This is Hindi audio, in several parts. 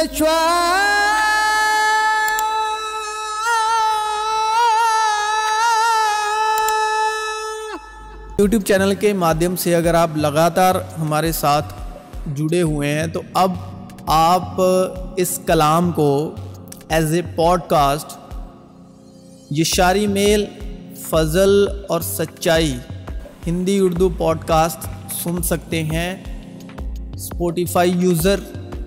यूट्यूब चैनल के माध्यम से अगर आप लगातार हमारे साथ जुड़े हुए हैं तो अब आप इस कलाम को एज ए पॉडकास्ट ये शायरी मेल फ़ज़ल और सच्चाई हिंदी उर्दू पॉडकास्ट सुन सकते हैं। स्पॉटिफाई यूज़र,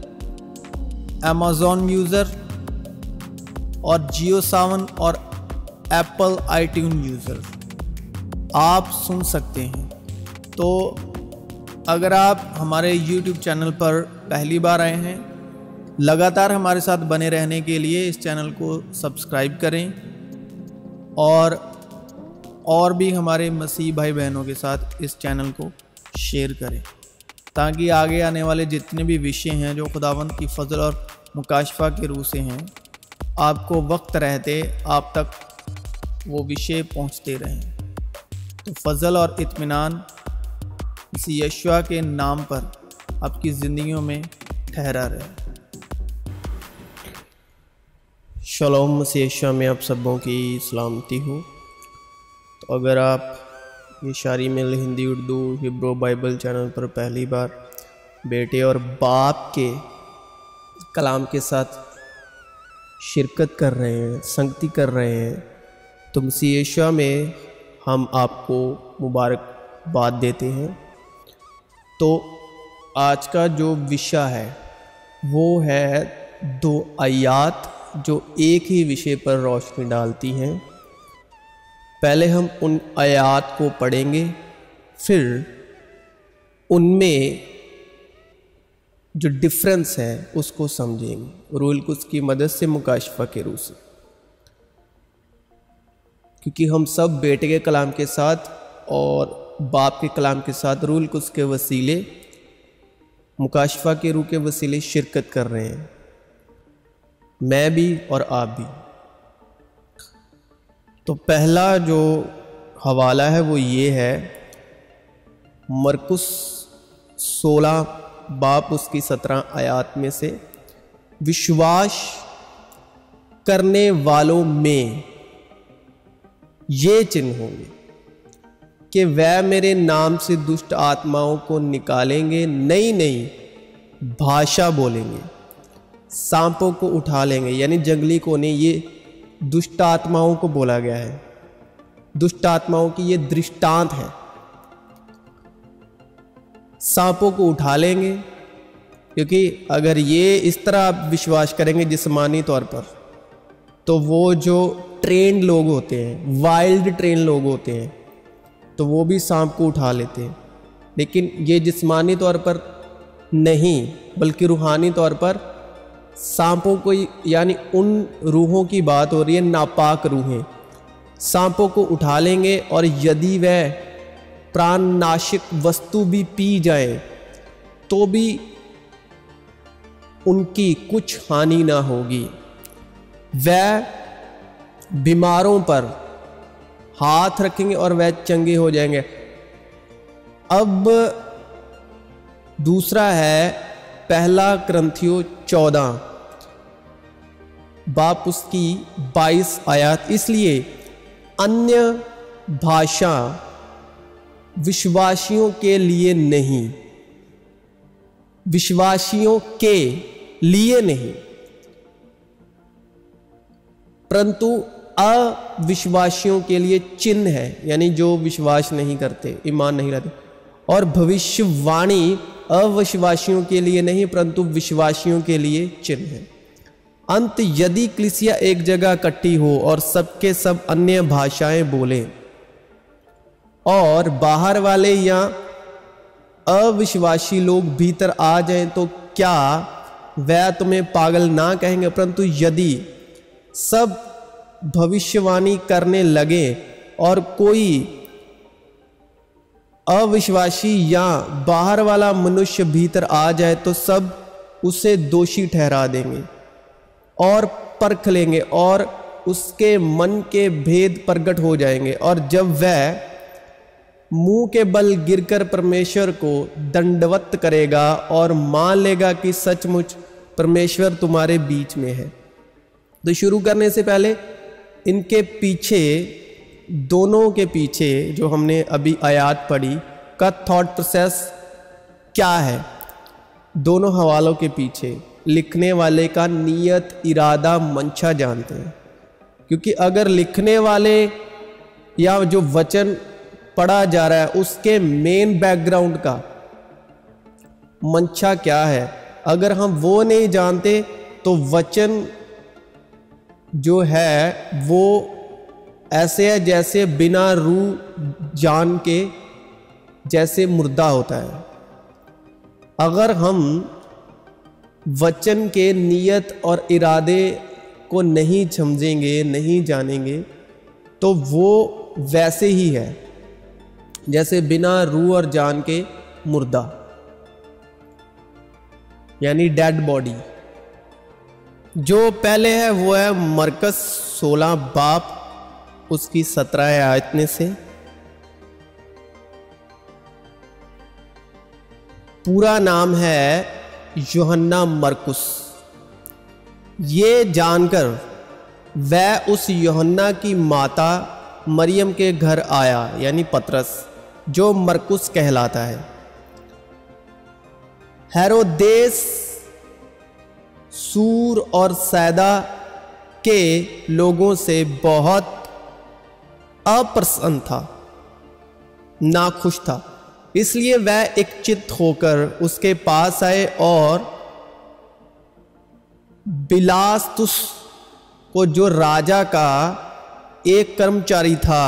अमेज़ॉन यूज़र और जियो सावन और एप्पल आईट्यून यूज़र आप सुन सकते हैं। तो अगर आप हमारे YouTube चैनल पर पहली बार आए हैं, लगातार हमारे साथ बने रहने के लिए इस चैनल को सब्सक्राइब करें और भी हमारे मसीह भाई बहनों के साथ इस चैनल को शेयर करें, ताकि आगे आने वाले जितने भी विषय हैं जो खुदावंद की फ़ज़ल और मुकाशफा के रूह से हैं, आपको वक्त रहते आप तक वो विषय पहुंचते रहें। तो फ़ज़ल और इत्मीनान मसीह यशुआ के नाम पर आपकी ज़िंदगियों में ठहरा रहे। शलोम, मसीह यशुआ में आप सबों की सलामती हो। तो अगर आप ये शायरी मेल Hindi Urdu Hebrew Bible channel पर पहली बार बेटे और बाप के कलाम के साथ शिरकत कर रहे हैं, संगति कर रहे हैं, तो मसीह यशुआ में हम आपको मुबारकबाद देते हैं। तो आज का जो विषय है वो है 2 आयत जो एक ही विषय पर रोशनी डालती हैं। पहले हम उन आयत को पढ़ेंगे, फिर उनमें जो डिफरेंस है उसको समझेंगे रूह कुद्स की मदद से, मुकाशफा के रूह से, क्योंकि हम सब बेटे के कलाम के साथ और बाप के कलाम के साथ रूह कुद्स के वसीले, मुकाशफा के रूह के वसीले शिरकत कर रहे हैं, मैं भी और आप भी। तो पहला जो हवाला है वो ये है, मरकुस 16 बाप उसकी 17 आयत में से, विश्वास करने वालों में ये चिन्ह होंगे कि वह मेरे नाम से दुष्ट आत्माओं को निकालेंगे, नई नई भाषा बोलेंगे, सांपों को उठा लेंगे। यानी जंगली को नहीं, ये दुष्ट आत्माओं को बोला गया है। दुष्ट आत्माओं की ये दृष्टांत है। सांपों को उठा लेंगे, क्योंकि अगर ये इस तरह आप विश्वास करेंगे जिस्मानी तौर पर, तो वो जो ट्रेंड लोग होते हैं, वाइल्ड ट्रेन लोग होते हैं, तो वो भी सांप को उठा लेते हैं। लेकिन ये जिस्मानी तौर पर नहीं बल्कि रूहानी तौर पर सांपों को, यानी उन रूहों की बात हो रही है, नापाक रूहें सांपों को उठा लेंगे, और यदि वह प्राणनाशक वस्तु भी पी जाए तो भी उनकी कुछ हानि ना होगी। वह बीमारों पर हाथ रखेंगे और वह चंगे हो जाएंगे। अब दूसरा है पहला कुरिन्थियों 14 बाप उसकी 22 आयत, इसलिए अन्य भाषा विश्वासियों के लिए नहीं, विश्वासियों के लिए नहीं, परंतु अविश्वासियों के लिए चिन्ह है, यानी जो विश्वास नहीं करते, ईमान नहीं लाते। और भविष्यवाणी अविश्वासियों के लिए नहीं परंतु विश्वासियों के लिए चिन्ह है। अंत यदि कलीसिया एक जगह इकट्ठी हो और सबके सब अन्य भाषाएं बोले और बाहर वाले या अविश्वासी लोग भीतर आ जाएं, तो क्या वह तुम्हें पागल ना कहेंगे? परंतु यदि सब भविष्यवाणी करने लगे और कोई अविश्वासी या बाहर वाला मनुष्य भीतर आ जाए, तो सब उसे दोषी ठहरा देंगे और परख लेंगे और उसके मन के भेद प्रकट हो जाएंगे। और जब वह मुंह के बल गिरकर परमेश्वर को दंडवत करेगा और मान लेगा कि सचमुच परमेश्वर तुम्हारे बीच में है। तो शुरू करने से पहले इनके पीछे, दोनों के पीछे जो हमने अभी आयत पढ़ी का थॉट प्रोसेस क्या है, दोनों हवालों के पीछे लिखने वाले का नियत, इरादा, मंशा जानते हैं। क्योंकि अगर लिखने वाले या जो वचन पढ़ा जा रहा है उसके मेन बैकग्राउंड का मंशा क्या है, अगर हम वो नहीं जानते तो वचन जो है वो ऐसे है जैसे बिना रूह जान के जैसे मुर्दा होता है। अगर हम वचन के नियत और इरादे को नहीं समझेंगे, नहीं जानेंगे, तो वो वैसे ही है जैसे बिना रूह और जान के मुर्दा, यानी डेड बॉडी। जो पहले है वो है मरकस 16 बाब उसकी 17 आयत में से। पूरा नाम है यूहन्ना मरकुस। ये जानकर वह उस यूहन्ना की माता मरियम के घर आया, यानी पतरस, जो मरकुस कहलाता है। हेरोदेस सूर और सैदा के लोगों से बहुत अप्रसन्न था, नाखुश था। इसलिए वह एक चित्त होकर उसके पास आए और बिलास्तुस को, जो राजा का एक कर्मचारी था,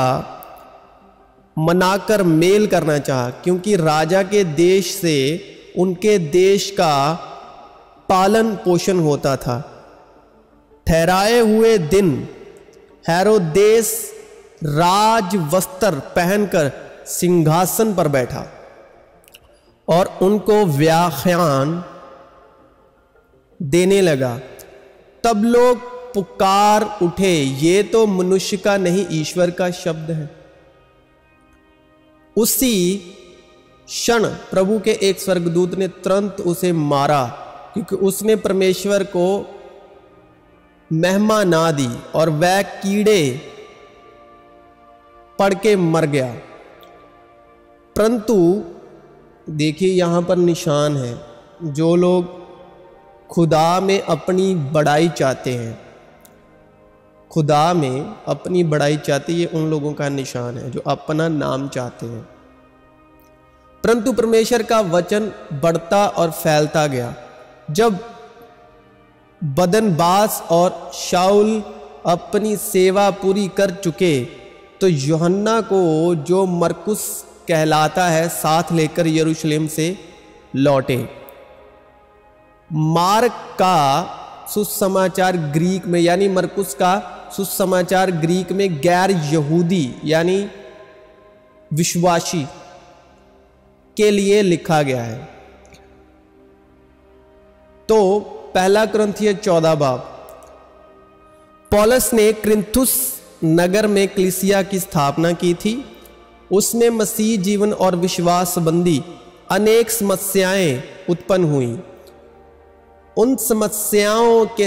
मनाकर मेल करना चाहा, क्योंकि राजा के देश से उनके देश का पालन पोषण होता था। ठहराए हुए दिन हेरोदेस राज वस्त्र पहनकर सिंहासन पर बैठा और उनको व्याख्यान देने लगा। तब लोग पुकार उठे, ये तो मनुष्य का नहीं ईश्वर का शब्द है। उसी क्षण प्रभु के एक स्वर्गदूत ने तुरंत उसे मारा, क्योंकि उसने परमेश्वर को महिमा ना दी और वह कीड़े पड़ के मर गया। परंतु देखिए यहां पर निशान है, जो लोग खुदा में अपनी बड़ाई चाहते हैं, खुदा में अपनी बड़ाई चाहते, ये उन लोगों का निशान है जो अपना नाम चाहते हैं। परंतु परमेश्वर का वचन बढ़ता और फैलता गया। जब बदनबास और शाऊल अपनी सेवा पूरी कर चुके तो यूहन्ना को, जो मरकुस कहलाता है, साथ लेकर यरूशलेम से लौटे। मार्क का सुसमाचार ग्रीक में, यानी मरकुस का सुसमाचार ग्रीक में गैर यहूदी यानी विश्वासी के लिए लिखा गया है। तो पहला कुरिन्थियों 14 बाब। पौलुस ने क्रिन्थुस नगर में कलीसिया की स्थापना की थी। उसमें मसीह जीवन और विश्वास संबंधी अनेक समस्याएं उत्पन्न हुई। उन समस्याओं के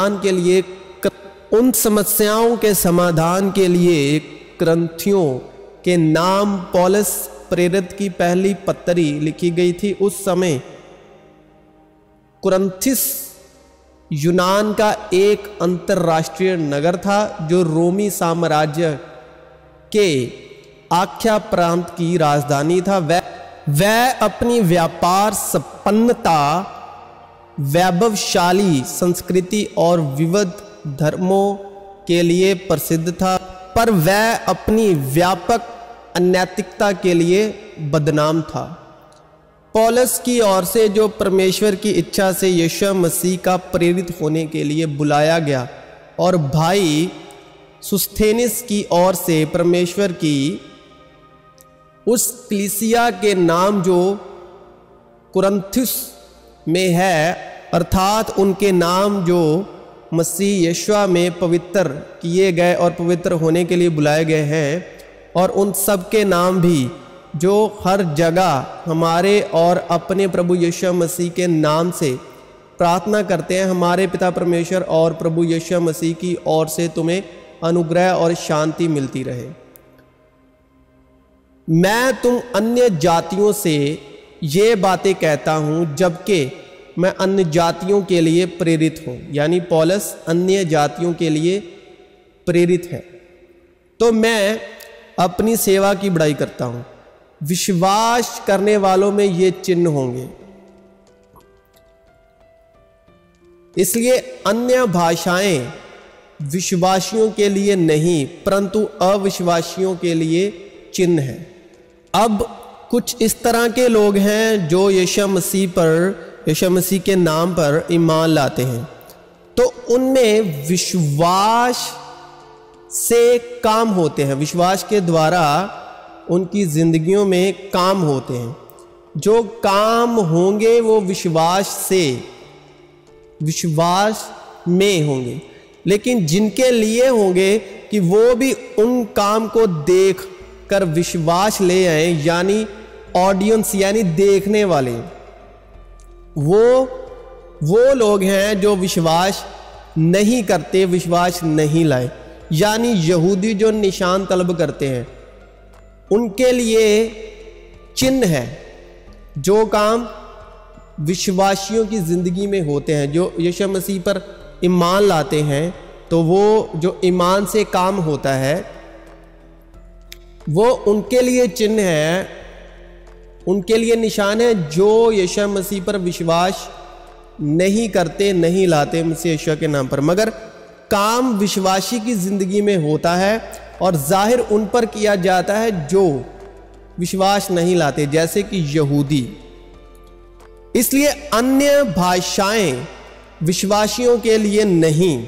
समाधान के लिए कुरिन्थियों के नाम पौलुस प्रेरित की पहली पत्री लिखी गई थी। उस समय कुरिन्थुस यूनान का एक अंतरराष्ट्रीय नगर था, जो रोमी साम्राज्य के आख्या प्रांत की राजधानी था। वह अपनी व्यापार संपन्नता, वैभवशाली संस्कृति और विविध धर्मों के लिए प्रसिद्ध था, पर वह अपनी व्यापक अनैतिकता के लिए बदनाम था। पौलुस की ओर से, जो परमेश्वर की इच्छा से यीशु मसीह का प्रेरित होने के लिए बुलाया गया, और भाई सुस्थेनिस की ओर से परमेश्वर की उस कलीसिया के नाम जो कुरिन्थुस में है, अर्थात उनके नाम जो मसीह यीशु में पवित्र किए गए और पवित्र होने के लिए बुलाए गए हैं, और उन सब के नाम भी जो हर जगह हमारे और अपने प्रभु यीशु मसीह के नाम से प्रार्थना करते हैं, हमारे पिता परमेश्वर और प्रभु यीशु मसीह की ओर से तुम्हें अनुग्रह और शांति मिलती रहे। मैं तुम अन्य जातियों से ये बातें कहता हूँ जबकि मैं अन्य जातियों के लिए प्रेरित हूँ। यानी पौलुस अन्य जातियों के लिए प्रेरित है। तो मैं अपनी सेवा की बड़ाई करता हूँ। विश्वास करने वालों में ये चिन्ह होंगे। इसलिए अन्य भाषाएं विश्वासियों के लिए नहीं परंतु अविश्वासियों के लिए चिन्ह है। अब कुछ इस तरह के लोग हैं जो यीशु मसीह के नाम पर ईमान लाते हैं, तो उनमें विश्वास से काम होते हैं, विश्वास के द्वारा उनकी जिंदगियों में काम होते हैं। जो काम होंगे वो विश्वास में होंगे, लेकिन जिनके लिए होंगे कि वो भी उन काम को देख कर विश्वास ले आए, यानी ऑडियंस यानी देखने वाले, वो लोग हैं जो विश्वास नहीं करते, विश्वास नहीं लाए। यानी यहूदी जो निशान तलब करते हैं उनके लिए चिन्ह है जो काम विश्वासियों की जिंदगी में होते हैं। जो यीशु मसीह पर ईमान लाते हैं तो वो जो ईमान से काम होता है वो उनके लिए चिन्ह है, उनके लिए निशान है जो यीशु मसीह पर विश्वास नहीं करते, नहीं लाते मसीह यीशु के नाम पर, मगर काम विश्वासी की जिंदगी में होता है और जाहिर उन पर किया जाता है जो विश्वास नहीं लाते, जैसे कि यहूदी। इसलिए अन्य भाषाएं विश्वासियों के लिए नहीं,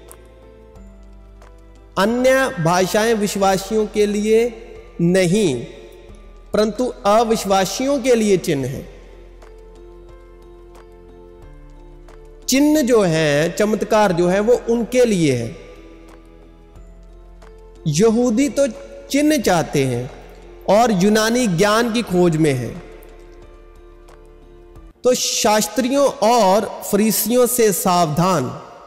अन्य भाषाएं विश्वासियों के लिए नहीं परंतु अविश्वासियों के लिए चिन्ह है। चिन्ह जो है, चमत्कार जो है वो उनके लिए है। यहूदी तो चिन्ह चाहते हैं और यूनानी ज्ञान की खोज में है। तो शास्त्रियों और फरीसियों से सावधान।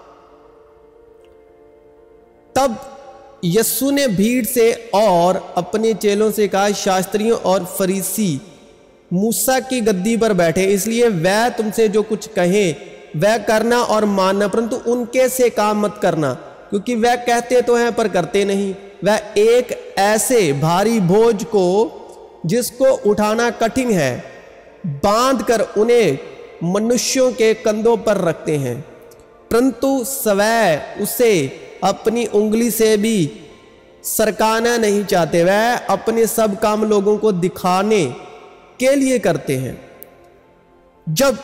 तब यीशु ने भीड़ से और अपने चेलों से कहा, शास्त्रियों और फरीसी मूसा की गद्दी पर बैठे, इसलिए वह तुमसे जो कुछ कहे वह करना और मानना, परंतु उनके से काम मत करना, क्योंकि वह कहते तो हैं पर करते नहीं। वह एक ऐसे भारी बोझ को जिसको उठाना कठिन है बांधकर उन्हें मनुष्यों के कंधों पर रखते हैं, परंतु स्वयं उसे अपनी उंगली से भी सरकाना नहीं चाहते। वह अपने सब काम लोगों को दिखाने के लिए करते हैं। जब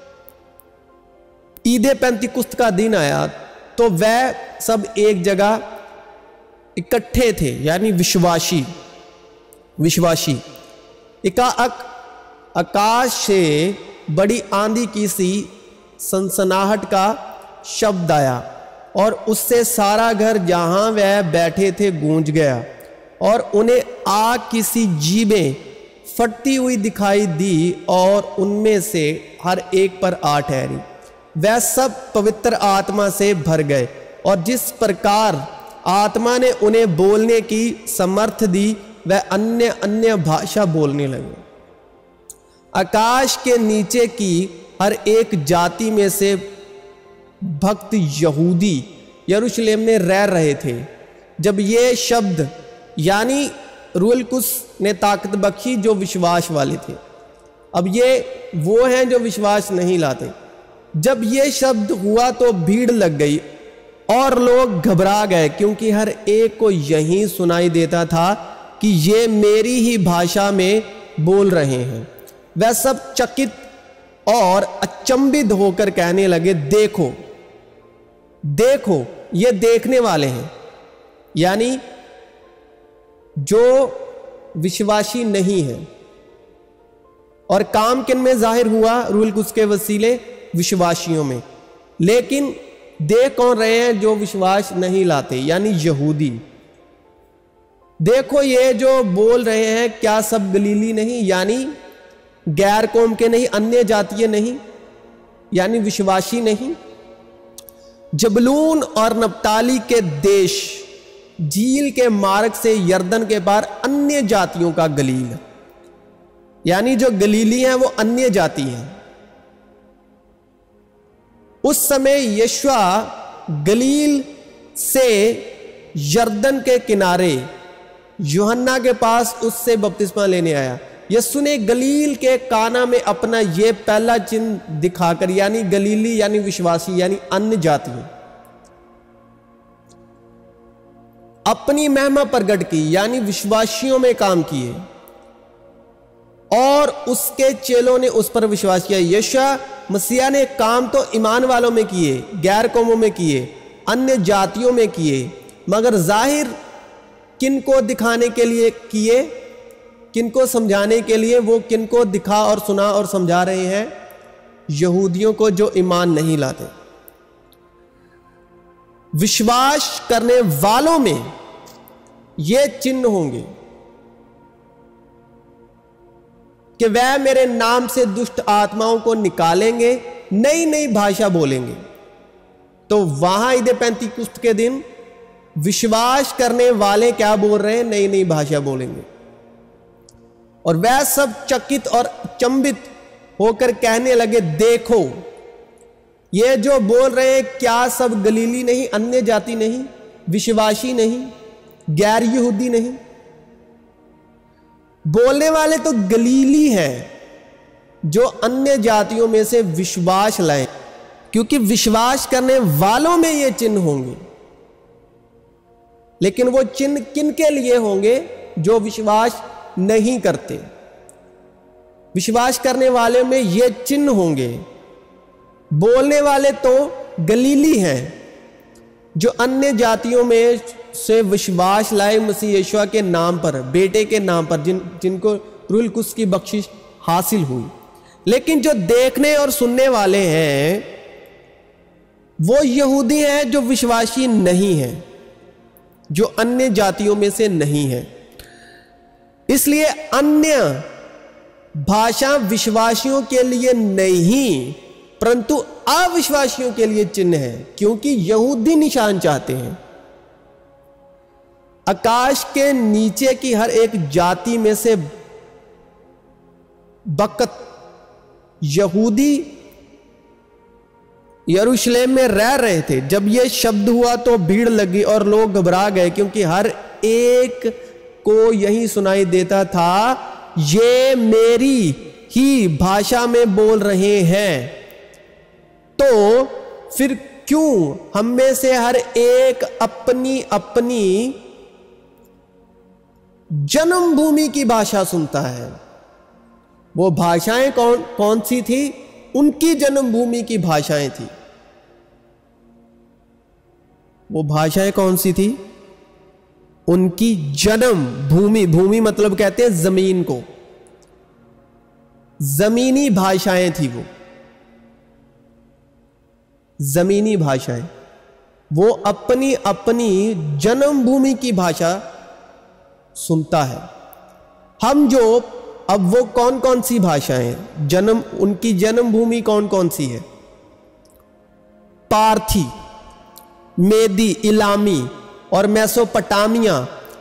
ईदे पेंतिकुस्त का दिन आया तो वह सब एक जगह इकट्ठे थे, यानी विश्वासी। एकाएक आकाश से बड़ी आंधी की सी सनसनाहट का शब्द आया और उससे सारा घर जहां वह बैठे थे गूंज गया और उन्हें आग की सी जीभें फटती हुई दिखाई दी और उनमें से हर एक पर आ ठहरी। वह सब पवित्र आत्मा से भर गए और जिस प्रकार आत्मा ने उन्हें बोलने की समर्थ दी वह अन्य अन्य भाषा बोलने लगे। आकाश के नीचे की हर एक जाति में से भक्त यहूदी यरूशलेम में रह रहे थे। जब ये शब्द, यानी रूल कुस ने ताकत बख्शी जो विश्वास वाले थे, अब ये वो हैं जो विश्वास नहीं लाते। जब ये शब्द हुआ तो भीड़ लग गई और लोग घबरा गए, क्योंकि हर एक को यही सुनाई देता था कि ये मेरी ही भाषा में बोल रहे हैं। वह सब चकित और अचंभित होकर कहने लगे, देखो देखो ये देखने वाले हैं, यानी जो विश्वासी नहीं है। और काम किन में जाहिर हुआ? रूल कुस के वसीले विश्वासियों में। लेकिन देख कौन रहे हैं? जो विश्वास नहीं लाते, यानी यहूदी। देखो ये जो बोल रहे हैं क्या सब गलीली नहीं, यानी गैर कौम के नहीं, अन्य जातीय नहीं? यानी विश्वासी नहीं। जबलून और नप्ताली के देश झील के मार्ग से यरदन के पार अन्य जातियों का गलील, यानी जो गलीली हैं वो अन्य जाति हैं। उस समय यीशुआ गलील से यरदन के किनारे यूहन्ना के पास उससे बपतिस्मा लेने आया। यीशु ने गलील के काना में अपना यह पहला चिन्ह दिखाकर, यानी गलीली यानी विश्वासी यानी अन्य जाति, अपनी महिमा प्रकट की, यानी विश्वासियों में काम किए और उसके चेलों ने उस पर विश्वास किया। यीशुआ मसीहा ने काम तो ईमान वालों में किए, गैर कौमों में किए, अन्य जातियों में किए, मगर जाहिर किनको दिखाने के लिए किए, किनको समझाने के लिए? वो किनको दिखा और सुना और समझा रहे हैं? यहूदियों को जो ईमान नहीं लाते। विश्वास करने वालों में ये चिन्ह होंगे कि वह मेरे नाम से दुष्ट आत्माओं को निकालेंगे, नई नई भाषा बोलेंगे। तो वहां ईद पेंतीकुस्त के दिन विश्वास करने वाले क्या बोल रहे हैं? नई नई भाषा बोलेंगे। और वह सब चकित और चंबित होकर कहने लगे, देखो ये जो बोल रहे हैं क्या सब गलीली नहीं, अन्य जाति नहीं, विश्वासी नहीं, गैर यहूदी नहीं? बोलने वाले तो गलीली हैं जो अन्य जातियों में से विश्वास लाए, क्योंकि विश्वास करने वालों में ये चिन्ह होंगे। लेकिन वो चिन्ह किन के लिए होंगे? जो विश्वास नहीं करते। विश्वास करने वाले में ये चिन्ह होंगे। बोलने वाले तो गलीली हैं जो अन्य जातियों में से विश्वास लाए मसीह यीशुआ के नाम पर, बेटे के नाम पर, जिनको रूह कुद्स की बख्शिश हासिल हुई। लेकिन जो देखने और सुनने वाले हैं वो यहूदी हैं जो विश्वासी नहीं हैं, जो अन्य जातियों में से नहीं है। इसलिए अन्य भाषा विश्वासियों के लिए नहीं परंतु अविश्वासियों के लिए चिन्ह है, क्योंकि यहूदी निशान चाहते हैं। आकाश के नीचे की हर एक जाति में से बकत यहूदी यरूशलेम में रह रहे थे। जब यह शब्द हुआ तो भीड़ लगी और लोग घबरा गए, क्योंकि हर एक को यही सुनाई देता था, ये मेरी ही भाषा में बोल रहे हैं। तो फिर क्यों हम में से हर एक अपनी अपनी जन्मभूमि की भाषा सुनता है? वो भाषाएं कौन सी थी? उनकी जन्मभूमि की भाषाएं थी। वो भाषाएं कौन सी थी? उनकी जन्म भूमि, भूमि मतलब कहते हैं जमीन को, जमीनी भाषाएं थी। वो जमीनी भाषाएं, वो अपनी अपनी जन्मभूमि की भाषा सुनता है। हम जो अब वो कौन कौन सी भाषाएं, उनकी जन्मभूमि कौन कौन सी है? पार्थी, मेदी, इलामी और मेसोपोटामिया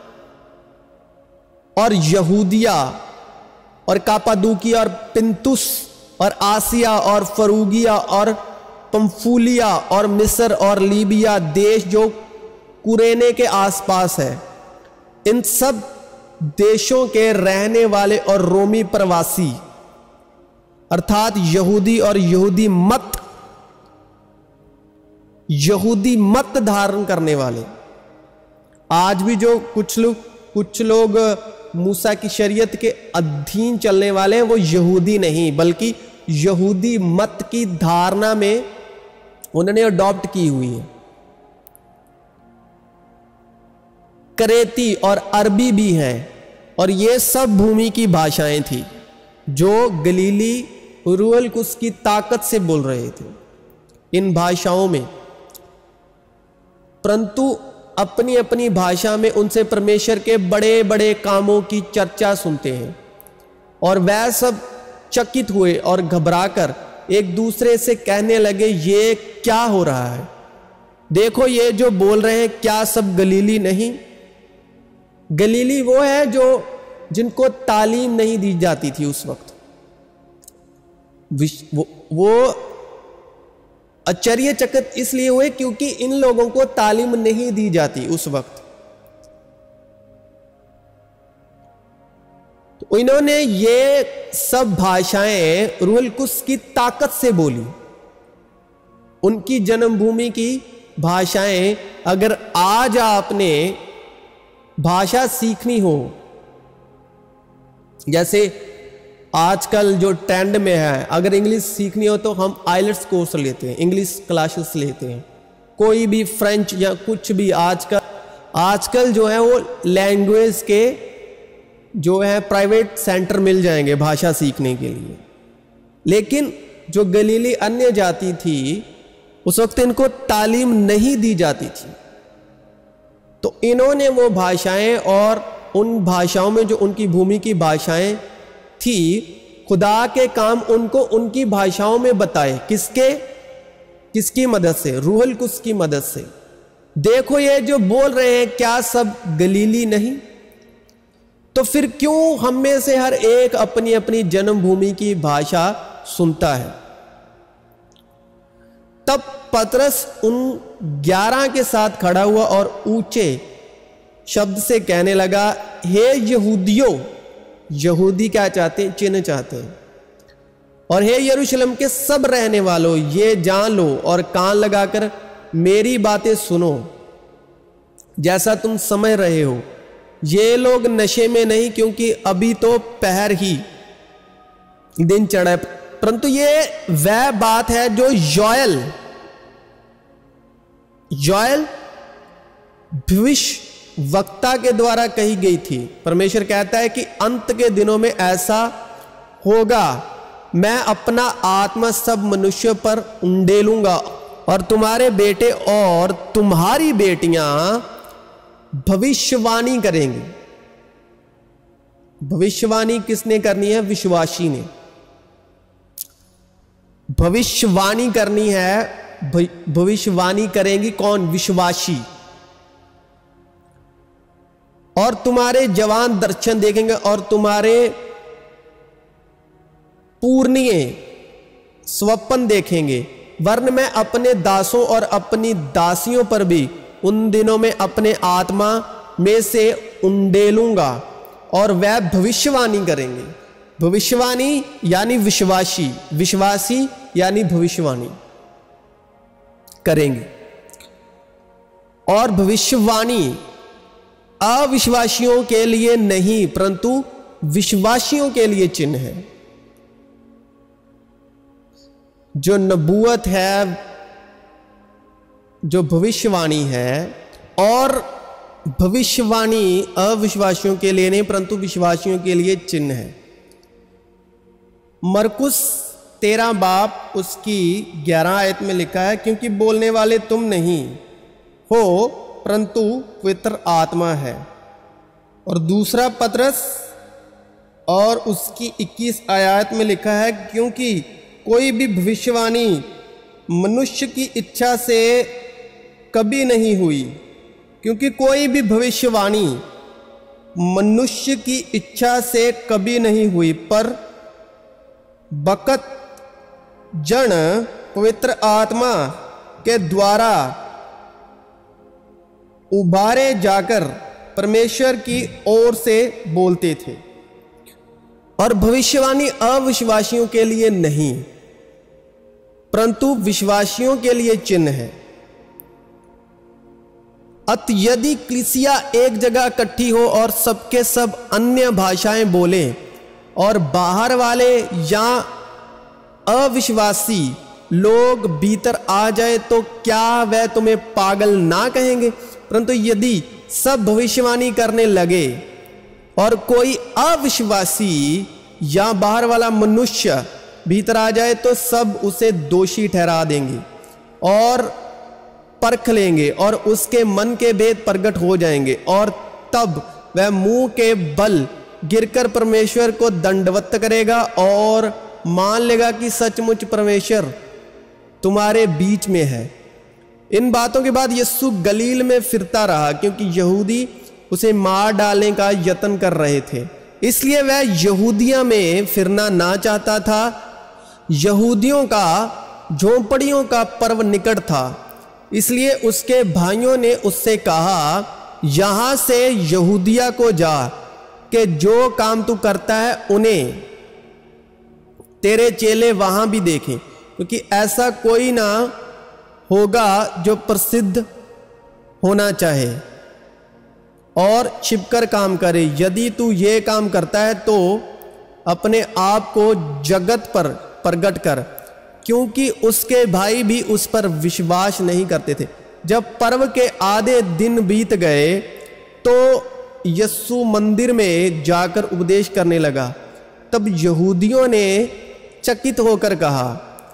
और यहूदिया और कापादूकिया और पिंतुस और आसिया और फरूगिया और पंफूलिया और मिस्र और लीबिया देश जो कुरेने के आसपास है, इन सब देशों के रहने वाले और रोमी प्रवासी अर्थात यहूदी और यहूदी मत धारण करने वाले। आज भी जो कुछ लोग मूसा की शरीयत के अधीन चलने वाले हैं, वो यहूदी नहीं बल्कि यहूदी मत की धारणा में उन्होंने अडॉप्ट की हुई है। करेती और अरबी भी हैं, और ये सब भूमि की भाषाएं थी जो गलीली रूह कुद्स की ताकत से बोल रहे थे इन भाषाओं में, परंतु अपनी अपनी भाषा में उनसे परमेश्वर के बड़े बड़े कामों की चर्चा सुनते हैं। और वह सब चकित हुए और घबराकर एक दूसरे से कहने लगे ये क्या हो रहा है, देखो ये जो बोल रहे हैं क्या सब गलीली नहीं। गलीली वो है जो जिनको तालीम नहीं दी जाती थी उस वक्त। वो आश्चर्यचकित इसलिए हुए क्योंकि इन लोगों को तालीम नहीं दी जाती उस वक्त। तो इन्होंने ये सब भाषाएं रूहुल कुद्स की ताकत से बोली। उनकी जन्मभूमि की भाषाएं, अगर आज आपने भाषा सीखनी हो, जैसे आजकल जो ट्रेंड में है, अगर इंग्लिश सीखनी हो तो हम आइलेट्स कोर्स लेते हैं, इंग्लिश क्लासेस लेते हैं, कोई भी फ्रेंच या कुछ भी। आजकल जो है वो लैंग्वेज के जो है प्राइवेट सेंटर मिल जाएंगे भाषा सीखने के लिए। लेकिन जो गलीली अन्य जाति थी उस वक्त इनको तालीम नहीं दी जाती थी, तो इन्होंने वो भाषाएं और उन भाषाओं में जो उनकी भूमि की भाषाएं थी, खुदा के काम उनको उनकी भाषाओं में बताए। किसकी मदद से? रूहुल कुद्स की मदद से। देखो ये जो बोल रहे हैं क्या सब गलीली नहीं? तो फिर क्यों हम में से हर एक अपनी अपनी जन्मभूमि की भाषा सुनता है? तब पतरस उन 11 के साथ खड़ा हुआ और ऊंचे शब्द से कहने लगा, हे यहूदियों, यहूदी क्या चाहते हैं? चिन्ह चाहते हैं। और हे यरूशलेम के सब रहने वालों, ये जान लो और कान लगाकर मेरी बातें सुनो। जैसा तुम समझ रहे हो, ये लोग नशे में नहीं, क्योंकि अभी तो पहर ही दिन चढ़ा है, परंतु ये वह बात है जो योएल भविष्य वक्ता के द्वारा कही गई थी। परमेश्वर कहता है कि अंत के दिनों में ऐसा होगा, मैं अपना आत्मा सब मनुष्य पर उंडेलूंगा और तुम्हारे बेटे और तुम्हारी बेटियां भविष्यवाणी करेंगी। भविष्यवाणी किसने करनी है? विश्वासी ने भविष्यवाणी करनी है। भविष्यवाणी करेंगी कौन? विश्वासी। और तुम्हारे जवान दर्शन देखेंगे और तुम्हारे पूर्णिये स्वप्न देखेंगे। वरन मैं अपने दासों और अपनी दासियों पर भी उन दिनों में अपने आत्मा में से उंडेलूंगा और वह भविष्यवाणी करेंगे। भविष्यवाणी यानी विश्वासी, विश्वासी यानी भविष्यवाणी करेंगे। और भविष्यवाणी अविश्वासियों के लिए नहीं, परंतु विश्वासियों के लिए चिन्ह है। जो नबूवत है, जो भविष्यवाणी है, और भविष्यवाणी अविश्वासियों के लिए नहीं परंतु विश्वासियों के लिए चिन्ह है। मरकुस 13 बाब उसकी 11 आयत में लिखा है, क्योंकि बोलने वाले तुम नहीं हो परंतु पवित्र आत्मा है। और दूसरा पतरस और उसकी 21 आयत में लिखा है, क्योंकि कोई भी भविष्यवाणी मनुष्य की इच्छा से कभी नहीं हुई, क्योंकि कोई भी भविष्यवाणी मनुष्य की इच्छा से कभी नहीं हुई, पर बकत जन पवित्र आत्मा के द्वारा उभारे जाकर परमेश्वर की ओर से बोलते थे। और भविष्यवाणी अविश्वासियों के लिए नहीं परंतु विश्वासियों के लिए चिन्ह है। अतः यदि कलीसिया एक जगह इकट्ठी हो और सबके सब अन्य भाषाएं बोले और बाहर वाले या अविश्वासी लोग भीतर आ जाए, तो क्या वह तुम्हें पागल ना कहेंगे? परंतु यदि सब भविष्यवाणी करने लगे और कोई अविश्वासी या बाहर वाला मनुष्य भीतर आ जाए, तो सब उसे दोषी ठहरा देंगे और परख लेंगे और उसके मन के भेद प्रकट हो जाएंगे, और तब वह मुंह के बल गिरकर परमेश्वर को दंडवत करेगा और मान लेगा कि सचमुच परमेश्वर तुम्हारे बीच में है। इन बातों के बाद यीशु गलील में फिरता रहा, क्योंकि यहूदी उसे मार डालने का यत्न कर रहे थे, इसलिए वह यहूदिया में फिरना ना चाहता था। यहूदियों का झोंपड़ियों का पर्व निकट था, इसलिए उसके भाइयों ने उससे कहा, यहाँ से यहूदिया को जा, कि जो काम तू करता है उन्हें तेरे चेले वहां भी देखें, क्योंकि ऐसा कोई ना होगा जो प्रसिद्ध होना चाहे और छिपकर काम करे। यदि तू ये काम करता है तो अपने आप को जगत पर प्रकट कर, क्योंकि उसके भाई भी उस पर विश्वास नहीं करते थे। जब पर्व के आधे दिन बीत गए तो यीशु मंदिर में जाकर उपदेश करने लगा। तब यहूदियों ने चकित होकर कहा,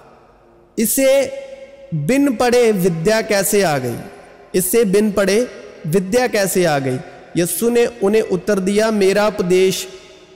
इसे बिन पढ़े विद्या कैसे आ गई? इससे बिन पढ़े विद्या कैसे आ गई? यीशु ने उन्हें उत्तर दिया, मेरा उपदेश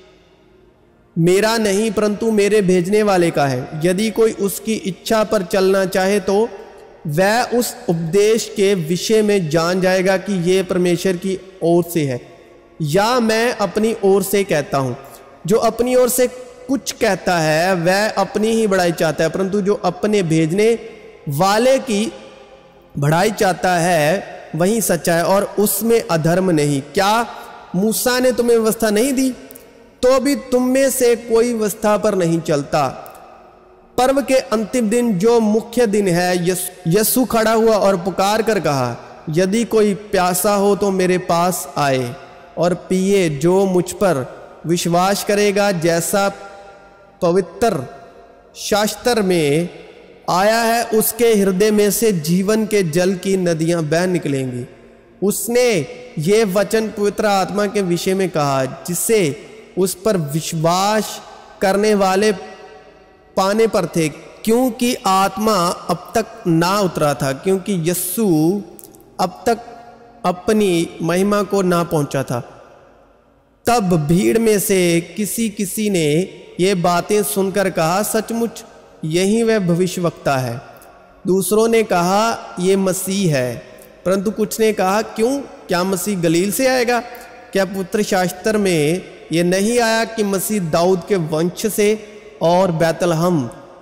मेरा नहीं परंतु मेरे भेजने वाले का है। यदि कोई उसकी इच्छा पर चलना चाहे तो वह उस उपदेश के विषय में जान जाएगा कि यह परमेश्वर की ओर से है या मैं अपनी ओर से कहता हूँ। जो अपनी ओर से कुछ कहता है वह अपनी ही बड़ाई चाहता है, परंतु जो अपने भेजने वाले की बढ़ाई चाहता है वही सच्चा है और उसमें अधर्म नहीं। क्या मूसा ने तुम्हें व्यवस्था नहीं दी? तो भी तुम में से कोई व्यवस्था पर नहीं चलता। पर्व के अंतिम दिन जो मुख्य दिन है, यीशु खड़ा हुआ और पुकार कर कहा, यदि कोई प्यासा हो तो मेरे पास आए और पिए। जो मुझ पर विश्वास करेगा, जैसा पवित्र शास्त्र में आया है, उसके हृदय में से जीवन के जल की नदियां बह निकलेंगी। उसने ये वचन पवित्र आत्मा के विषय में कहा, जिससे उस पर विश्वास करने वाले पाने पर थे, क्योंकि आत्मा अब तक ना उतरा था, क्योंकि यीशु अब तक अपनी महिमा को ना पहुंचा था। तब भीड़ में से किसी ने ये बातें सुनकर कहा, सचमुच यही वह भविष्यवक्ता है। दूसरों ने कहा, ये मसीह है। परंतु कुछ ने कहा, क्यों? क्या मसीह गलील से आएगा? क्या पवित्र शास्त्र में ये नहीं आया कि मसीह दाऊद के वंश से और बैतलहम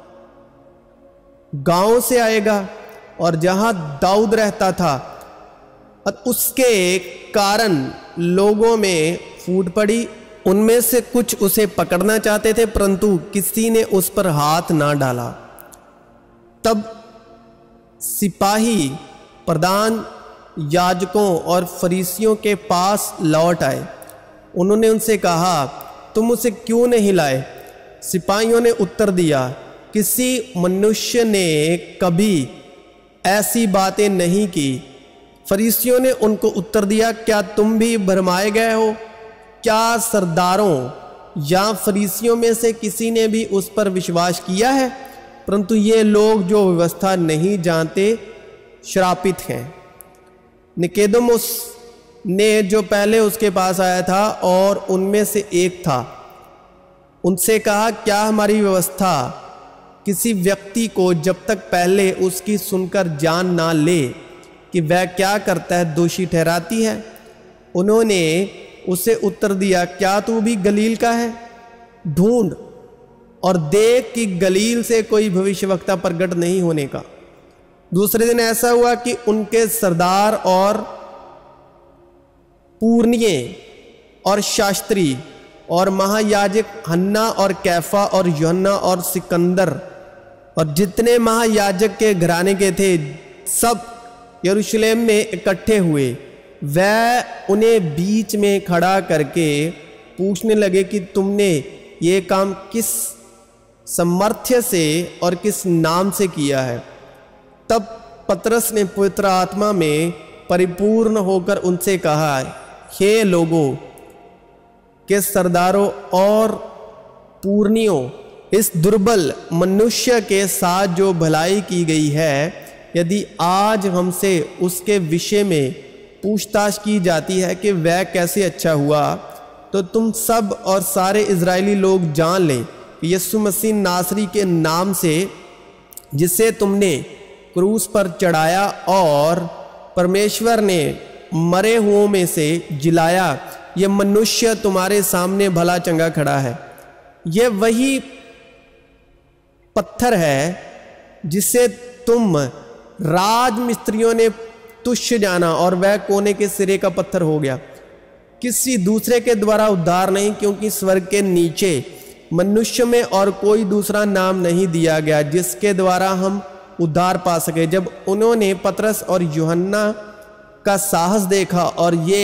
गांव से आएगा? और जहां दाऊद रहता था उसके कारण लोगों में फूट पड़ी। उनमें से कुछ उसे पकड़ना चाहते थे, परंतु किसी ने उस पर हाथ ना डाला। तब सिपाही प्रधान याजकों और फरीसियों के पास लौट आए। उन्होंने उनसे कहा, तुम उसे क्यों नहीं लाए? सिपाहियों ने उत्तर दिया, किसी मनुष्य ने कभी ऐसी बातें नहीं की। फरीसियों ने उनको उत्तर दिया, क्या तुम भी भरमाए गए हो? क्या सरदारों या फरीसियों में से किसी ने भी उस पर विश्वास किया है? परंतु ये लोग जो व्यवस्था नहीं जानते श्रापित हैं। निकोदेमुस ने जो पहले उसके पास आया था और उनमें से एक था, उनसे कहा, क्या हमारी व्यवस्था किसी व्यक्ति को जब तक पहले उसकी सुनकर जान ना ले कि वह क्या करता है दोषी ठहराती है? उन्होंने उसे उत्तर दिया, क्या तू भी गलील का है? ढूंढ और देख कि गलील से कोई भविष्यवक्ता प्रकट नहीं होने का। दूसरे दिन ऐसा हुआ कि उनके सरदार और पुरनिये और शास्त्री और महायाजक हन्ना और कैफा और यूहन्ना और सिकंदर और जितने महायाजक के घराने के थे, सब यरूशलेम में इकट्ठे हुए। वह उन्हें बीच में खड़ा करके पूछने लगे कि तुमने ये काम किस सामर्थ्य से और किस नाम से किया है? तब पतरस ने पवित्र आत्मा में परिपूर्ण होकर उनसे कहा, हे लोगों के सरदारों और पूर्णियों, इस दुर्बल मनुष्य के साथ जो भलाई की गई है, यदि आज हमसे उसके विषय में पूछताछ की जाती है कि वह कैसे अच्छा हुआ, तो तुम सब और सारे इजरायली लोग जान लें कि यीशु मसीह नासरी के नाम से, जिसे तुमने क्रूस पर चढ़ाया और परमेश्वर ने मरे हुओं में से जिलाया, ये मनुष्य तुम्हारे सामने भला चंगा खड़ा है। ये वही पत्थर है जिसे तुम राजमिस्त्रियों ने तुच्छ जाना और वह कोने के सिरे का पत्थर हो गया। किसी दूसरे के द्वारा उद्धार नहीं, क्योंकि स्वर्ग के नीचे मनुष्य में और कोई दूसरा नाम नहीं दिया गया जिसके द्वारा हम उद्धार पा सके। जब उन्होंने पतरस और यूहन्ना का साहस देखा और ये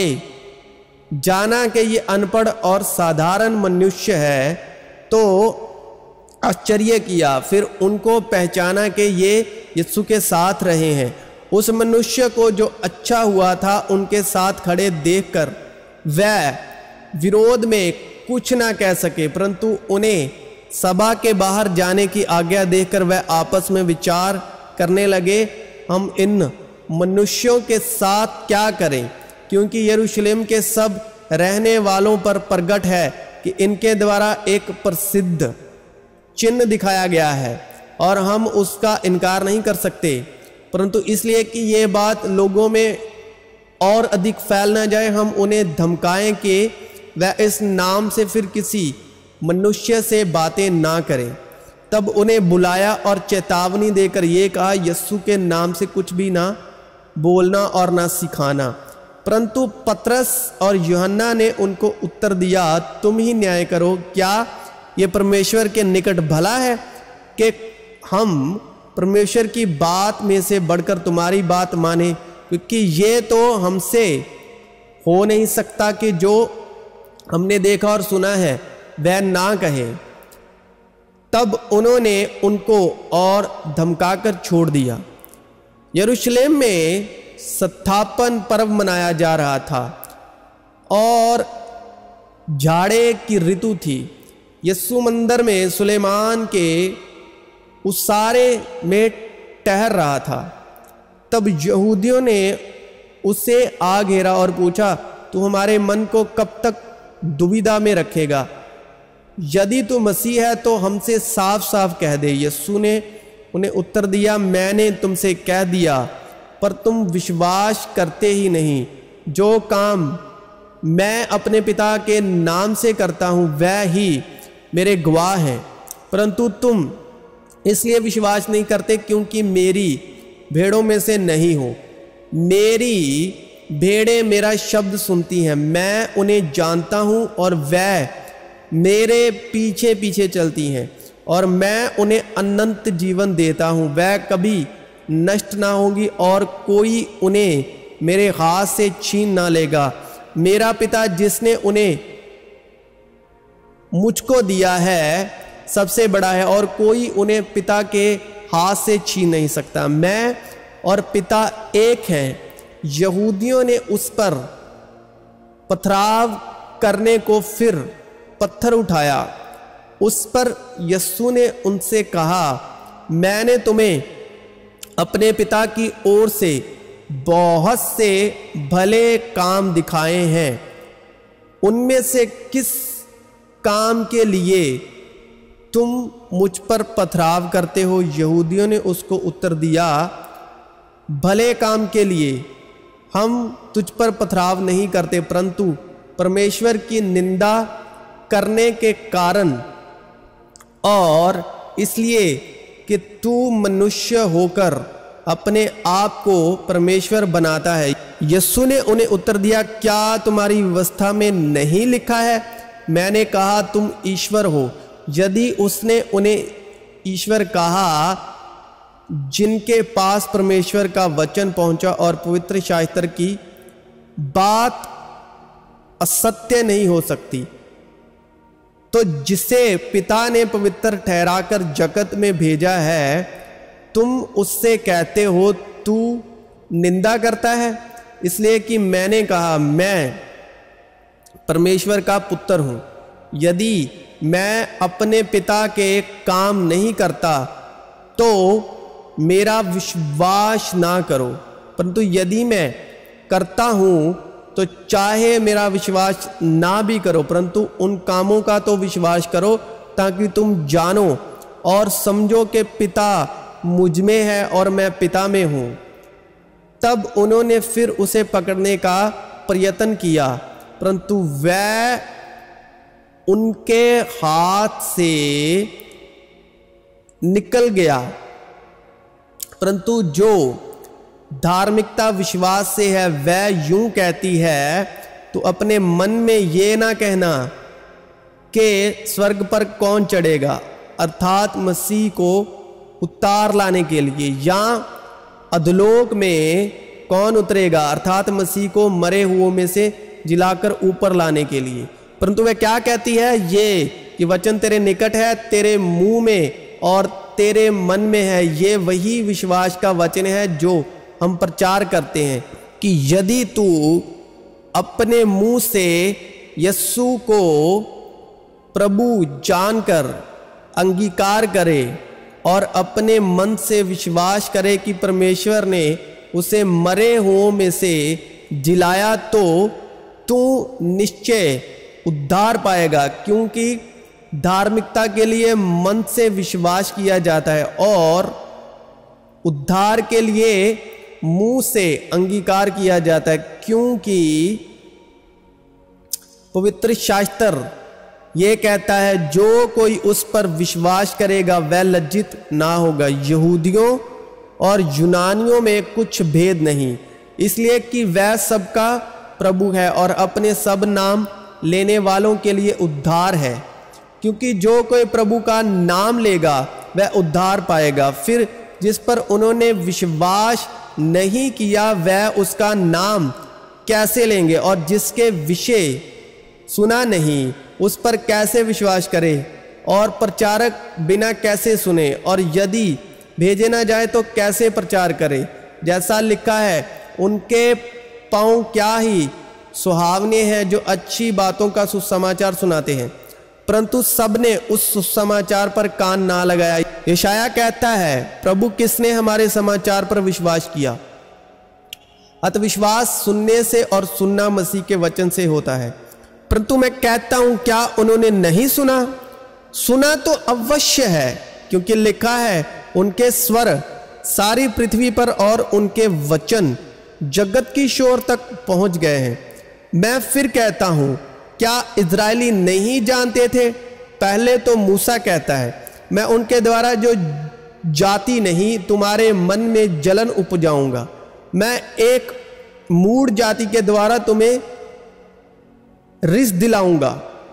जाना कि ये अनपढ़ और साधारण मनुष्य है, तो आश्चर्य किया। फिर उनको पहचाना कि ये यीशु के साथ रहे हैं। उस मनुष्य को जो अच्छा हुआ था उनके साथ खड़े देखकर वह विरोध में कुछ ना कह सके, परंतु उन्हें सभा के बाहर जाने की आज्ञा देकर वह आपस में विचार करने लगे, हम इन मनुष्यों के साथ क्या करें, क्योंकि यरूशलेम के सब रहने वालों पर प्रगट है कि इनके द्वारा एक प्रसिद्ध चिन्ह दिखाया गया है और हम उसका इनकार नहीं कर सकते, परंतु इसलिए कि ये बात लोगों में और अधिक फैल न जाए, हम उन्हें धमकाएं कि वह इस नाम से फिर किसी मनुष्य से बातें ना करें। तब उन्हें बुलाया और चेतावनी देकर ये कहा, यीशु के नाम से कुछ भी ना बोलना और ना सिखाना। परंतु पतरस और यूहन्ना ने उनको उत्तर दिया, तुम ही न्याय करो, क्या ये परमेश्वर के निकट भला है कि हम परमेश्वर की बात में से बढ़कर तुम्हारी बात माने, क्योंकि ये तो हमसे हो नहीं सकता कि जो हमने देखा और सुना है वह ना कहे। तब उन्होंने उनको और धमकाकर छोड़ दिया। यरूशलेम में स्थापन पर्व मनाया जा रहा था और झाड़े की ऋतु थी। यीशु मंदिर में सुलेमान के उसारे में ठहर रहा था। तब यहूदियों ने उसे आ घेरा और पूछा, तू हमारे मन को कब तक दुविधा में रखेगा? यदि तू मसीह है तो हमसे साफ साफ कह दे। यीशु ने उन्हें उत्तर दिया, मैंने तुमसे कह दिया पर तुम विश्वास करते ही नहीं। जो काम मैं अपने पिता के नाम से करता हूँ वह ही मेरे गवाह हैं, परंतु तुम इसलिए विश्वास नहीं करते क्योंकि मेरी भेड़ों में से नहीं हो। मेरी भेड़ें मेरा शब्द सुनती हैं, मैं उन्हें जानता हूँ और वह मेरे पीछे पीछे चलती हैं और मैं उन्हें अनंत जीवन देता हूँ। वह कभी नष्ट ना होगी और कोई उन्हें मेरे हाथ से छीन ना लेगा। मेरा पिता जिसने उन्हें मुझको दिया है सबसे बड़ा है और कोई उन्हें पिता के हाथ से छीन नहीं सकता। मैं और पिता एक हैं। यहूदियों ने उस पर पथराव करने को फिर पत्थर उठाया। उस पर यीशु ने उनसे कहा, मैंने तुम्हें अपने पिता की ओर से बहुत से भले काम दिखाए हैं, उनमें से किस काम के लिए तुम मुझ पर पथराव करते हो? यहूदियों ने उसको उत्तर दिया, भले काम के लिए हम तुझ पर पथराव नहीं करते, परंतु परमेश्वर की निंदा करने के कारण और इसलिए कि तू मनुष्य होकर अपने आप को परमेश्वर बनाता है। यीशु ने उन्हें उत्तर दिया, क्या तुम्हारी व्यवस्था में नहीं लिखा है, मैंने कहा तुम ईश्वर हो? यदि उसने उन्हें ईश्वर कहा जिनके पास परमेश्वर का वचन पहुंचा और पवित्र शास्त्र की बात असत्य नहीं हो सकती, तो जिसे पिता ने पवित्र ठहराकर जगत में भेजा है तुम उससे कहते हो तू निंदा करता है, इसलिए कि मैंने कहा मैं परमेश्वर का पुत्र हूं। यदि मैं अपने पिता के काम नहीं करता तो मेरा विश्वास ना करो, परंतु यदि मैं करता हूं तो चाहे मेरा विश्वास ना भी करो, परंतु उन कामों का तो विश्वास करो ताकि तुम जानो और समझो कि पिता मुझ में है और मैं पिता में हूँ। तब उन्होंने फिर उसे पकड़ने का प्रयत्न किया, परंतु वह उनके हाथ से निकल गया। परंतु जो धार्मिकता विश्वास से है वह यूं कहती है, तो अपने मन में ये ना कहना कि स्वर्ग पर कौन चढ़ेगा, अर्थात मसीह को उतार लाने के लिए, या अधोलोक में कौन उतरेगा, अर्थात मसीह को मरे हुओं में से जिलाकर ऊपर लाने के लिए। परंतु वह क्या कहती है, ये कि वचन तेरे निकट है, तेरे मुंह में और तेरे मन में है। ये वही विश्वास का वचन है जो हम प्रचार करते हैं कि यदि तू अपने मुंह से यीशु को प्रभु जानकर अंगीकार करे और अपने मन से विश्वास करे कि परमेश्वर ने उसे मरे हुओं में से जिलाया, तो तू निश्चय उद्धार पाएगा। क्योंकि धार्मिकता के लिए मन से विश्वास किया जाता है और उद्धार के लिए मुंह से अंगीकार किया जाता है। क्योंकि पवित्र शास्त्र ये कहता है, जो कोई उस पर विश्वास करेगा वह लज्जित ना होगा। यहूदियों और यूनानियों में कुछ भेद नहीं, इसलिए कि वह सबका प्रभु है और अपने सब नाम लेने वालों के लिए उद्धार है। क्योंकि जो कोई प्रभु का नाम लेगा वह उद्धार पाएगा। फिर जिस पर उन्होंने विश्वास नहीं किया वह उसका नाम कैसे लेंगे, और जिसके विषय सुना नहीं उस पर कैसे विश्वास करे, और प्रचारक बिना कैसे सुने, और यदि भेजे ना जाए तो कैसे प्रचार करे। जैसा लिखा है, उनके पांव क्या ही सुहावने हैं जो अच्छी बातों का सुसमाचार सुनाते हैं, परंतु सबने उस सुसमाचार पर कान ना लगाया। यशाया कहता है, प्रभु किसने हमारे समाचार पर विश्वास किया। अतः विश्वास सुनने से और सुनना मसीह के वचन से होता है। परंतु मैं कहता हूं, क्या उन्होंने नहीं सुना? सुना तो अवश्य है, क्योंकि लिखा है, उनके स्वर सारी पृथ्वी पर और उनके वचन जगत की शोर तक पहुंच गए हैं। मैं फिर कहता हूं, क्या इजरायली नहीं जानते थे? पहले तो मूसा कहता है, मैं उनके द्वारा जो जाति नहीं तुम्हारे मन में जलन उपजाऊंगा, मैं एक मूढ़ जाति के द्वारा तुम्हें रिस दिलाऊंगा।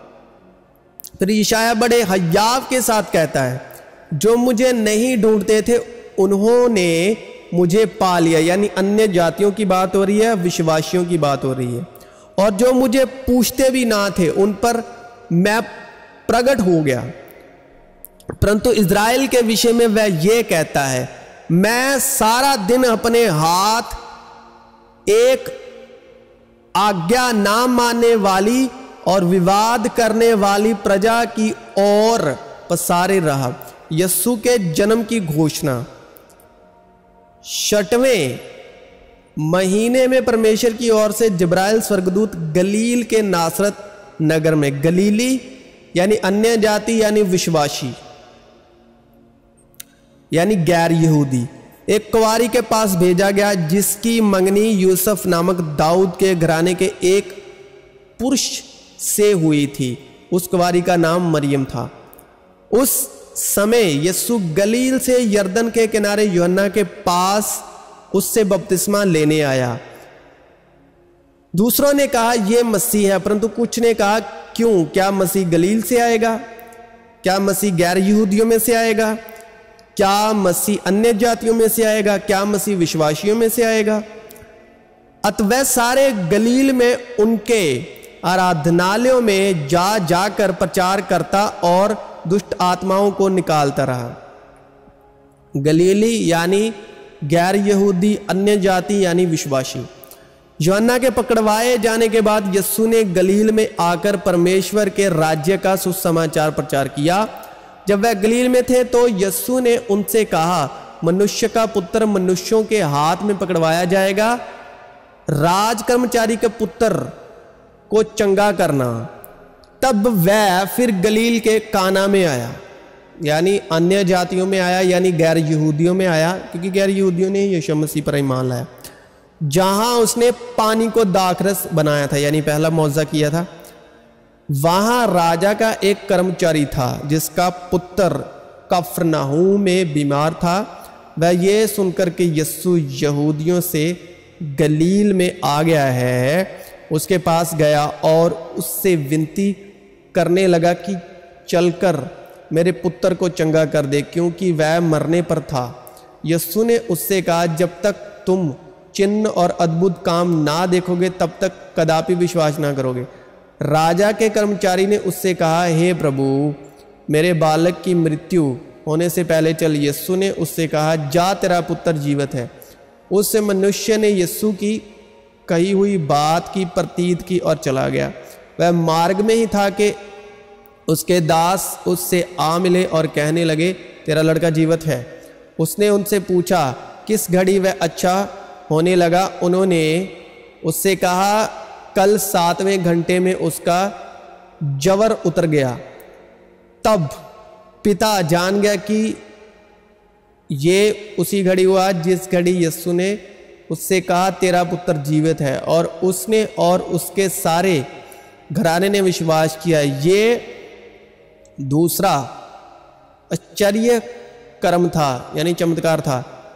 फिर यशाया बड़े हयाव के साथ कहता है, जो मुझे नहीं ढूंढते थे उन्होंने मुझे पा लिया। यानी अन्य जातियों की बात हो रही है, विश्वासियों की बात हो रही है। और जो मुझे पूछते भी ना थे उन पर मैं प्रकट हो गया। परंतु इज़राइल के विषय में वह ये कहता है, मैं सारा दिन अपने हाथ एक आज्ञा ना मानने वाली और विवाद करने वाली प्रजा की ओर पसारे रहा। यीशु के जन्म की घोषणा। 6वें महीने में परमेश्वर की ओर से जिब्राइल स्वर्गदूत गलील के नासरत नगर में, गलीली यानी अन्य जाति यानी विश्वासी यानी गैर यहूदी, एक कुंवारी के पास भेजा गया जिसकी मंगनी यूसुफ नामक दाऊद के घराने के एक पुरुष से हुई थी। उस कुंवारी का नाम मरियम था। उस समय यीशु गलील से यरदन के किनारे यूहन्ना के पास उससे बपतिस्मा लेने आया। दूसरों ने कहा यह मसीह है, परंतु कुछ ने कहा क्यों, क्या मसीह गलील से आएगा? क्या मसीह गैर यहूदियों में से आएगा? क्या मसीह अन्य जातियों में से आएगा? क्या मसीह विश्वासियों में से आएगा? अतः वह सारे गलील में उनके आराधनालयों में जा जाकर प्रचार करता और दुष्ट आत्माओं को निकालता रहा। गलीली यानी गैर यहूदी, अन्य जाति यानी विश्वासी। यूहन्ना के पकड़वाए जाने के बाद यीशु ने गलील में आकर परमेश्वर के राज्य का सुसमाचार प्रचार किया। जब वह गलील में थे तो यीशु ने उनसे कहा, मनुष्य का पुत्र मनुष्यों के हाथ में पकड़वाया जाएगा। राज कर्मचारी के पुत्र को चंगा करना तब वह फिर गलील के काना में आया, यानी अन्य जातियों में आया, यानी गैर यहूदियों में आया, क्योंकि गैर यहूदियों ने यीशु मसीह पर ईमान लाया, जहां उसने पानी को दाखरस बनाया था, यानी पहला मौजज़ा किया था। वहां राजा का एक कर्मचारी था जिसका पुत्र कफरनहूम में बीमार था। वह ये सुनकर कि यीशु यहूदियों से गलील में आ गया है, उसके पास गया और उससे विनती करने लगा कि चलकर मेरे पुत्र को चंगा कर दे, क्योंकि वह मरने पर था। यीशु ने उससे कहा, जब तक तुम चिन्ह और अद्भुत काम ना देखोगे तब तक कदापि विश्वास ना करोगे। राजा के कर्मचारी ने उससे कहा, हे प्रभु, मेरे बालक की मृत्यु होने से पहले चल। यीशु ने उससे कहा, जा, तेरा पुत्र जीवित है। उस मनुष्य ने यीशु की कही हुई बात की प्रतीत की और चला गया। वह मार्ग में ही था कि उसके दास उससे आ मिले और कहने लगे, तेरा लड़का जीवित है। उसने उनसे पूछा, किस घड़ी वह अच्छा होने लगा? उन्होंने उससे कहा, कल 7वें घंटे में उसका जवर उतर गया। तब पिता जान गया कि ये उसी घड़ी हुआ जिस घड़ी यीशु ने उससे कहा, तेरा पुत्र जीवित है, और उसने और उसके सारे घराने ने विश्वास किया। ये दूसरा आश्चर्य कर्म था, यानी चमत्कार था,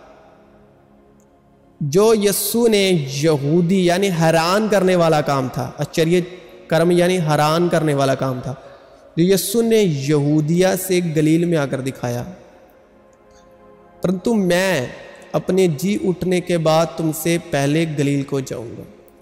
जो यीशु ने यहूदी यानी हैरान करने वाला काम था। आश्चर्य कर्म यानी हैरान करने वाला काम था, जो यीशु ने यहूदिया से गलील में आकर दिखाया। परंतु मैं अपने जी उठने के बाद तुमसे पहले गलील को जाऊंगा।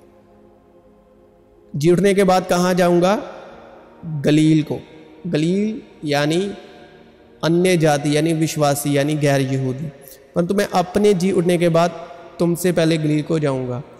जी उठने के बाद कहाँ जाऊंगा? गलील को। गलील यानी अन्य जाति, यानी विश्वासी, यानी गैर यहूदी। परंतु मैं अपने जी उठने के बाद तुमसे पहले गलील को जाऊंगा।